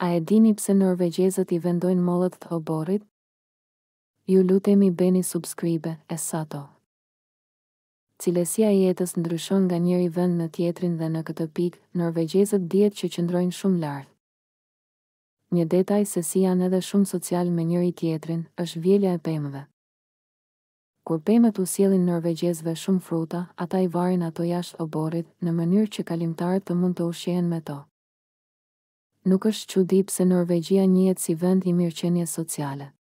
A e dini pse norvegjezët I vendojnë mollët të oborrit? Ju lutemi bëni subscribe, Essato. Cilësia e jetës ndryshon nga njëri vend në tjetrin dhe në këtë pikë, norvegjezët dihet që qëndrojnë shumë lart. Një detaj se si janë edhe shumë social me njëri tjetrin, është vjelja e pemëve. Kur pemët u sjellin norvegjezëve shumë fruta, ata I varin ato jashtë oborrit, në mënyrë që kalimtarët të mund të ushqehen me to. Nuk është çudi pse Norvegjia njihet si vend I mirëqenies sociale.